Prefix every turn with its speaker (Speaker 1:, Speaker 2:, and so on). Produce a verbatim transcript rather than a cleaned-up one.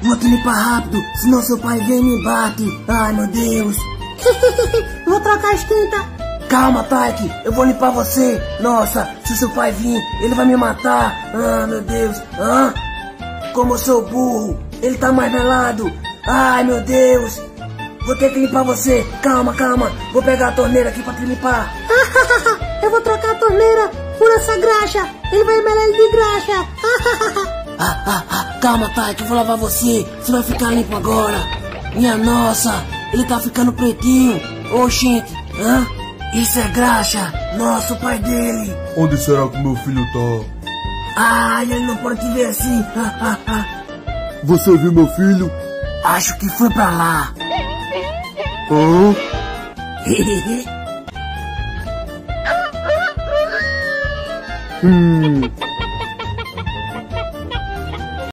Speaker 1: Vou te limpar rápido, senão seu pai vem e me bate. Ai, meu Deus.
Speaker 2: Vou trocar as tintas.
Speaker 1: Calma, Tyke, eu vou limpar você. Nossa, se seu pai vir, ele vai me matar. Ah, meu Deus. Ah, como eu sou burro. Ele tá mais melado. Ai, meu Deus. Vou ter que limpar você. Calma, calma. Vou pegar a torneira aqui pra te limpar.
Speaker 2: Eu vou trocar a torneira por essa graxa. Ele vai melar ele de graxa.
Speaker 1: ah, ah, ah, calma, Tyke, eu vou lavar você. Você vai ficar limpo agora. Minha nossa, ele tá ficando pretinho. Ô, gente, hã? Isso é graxa. Nossa, o pai dele.
Speaker 3: Onde será que meu filho tá?
Speaker 1: Ai, ele não pode te ver assim. Ah, ah, ah.
Speaker 3: Você viu meu filho?
Speaker 1: Acho que foi pra lá.
Speaker 3: Hã?
Speaker 1: hum.